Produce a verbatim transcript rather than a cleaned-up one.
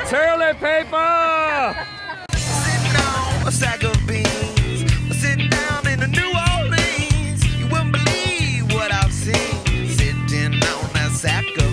Toilet paper! Sitting on a sack of beans, sitting down in New Orleans. You wouldn't believe what I've seen. Sitting on that sack of